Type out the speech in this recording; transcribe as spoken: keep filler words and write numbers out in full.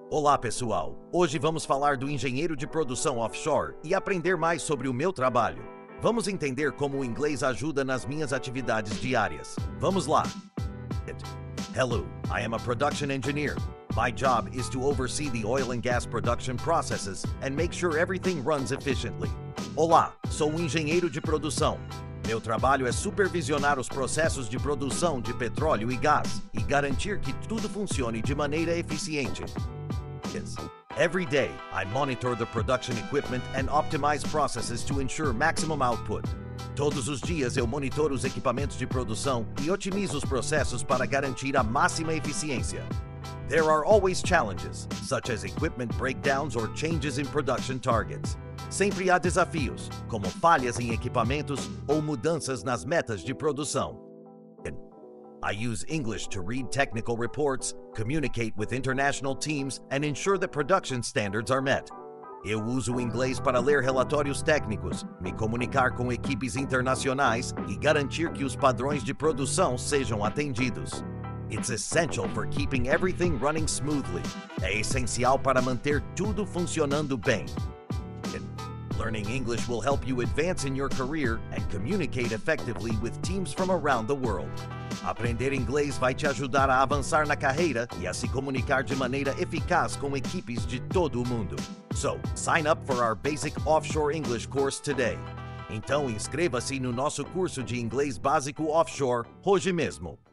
Olá, pessoal! Hoje vamos falar do engenheiro de produção offshore e aprender mais sobre o meu trabalho. Vamos entender como o inglês ajuda nas minhas atividades diárias. Vamos lá! Hello, I am a production engineer. My job is to oversee the oil and gas production processes and make sure everything runs efficiently. Olá, sou um engenheiro de produção. Meu trabalho é supervisionar os processos de produção de petróleo e gás e garantir que tudo funcione de maneira eficiente. Every day, I monitor the production equipment and optimize processes to ensure maximum output. Todos os dias eu monitoro os equipamentos de produção e otimizo os processos para garantir a máxima eficiência. There are always challenges, such as equipment breakdowns or changes in production targets. Sempre há desafios, como falhas em equipamentos ou mudanças nas metas de produção. I use English to read technical reports, communicate with international teams, and ensure that production standards are met. Eu uso o inglês para ler relatórios técnicos, me comunicar com equipes internacionais e garantir que os padrões de produção sejam atendidos. It's essential for keeping everything running smoothly. É essencial para manter tudo funcionando bem. Learning English will help you advance in your career and communicate effectively with teams from around the world. Aprender inglês vai te ajudar a avançar na carreira e a se comunicar de maneira eficaz com equipes de todo o mundo. So, sign up for our basic offshore English course today. Então, inscreva-se no nosso curso de inglês básico offshore hoje mesmo.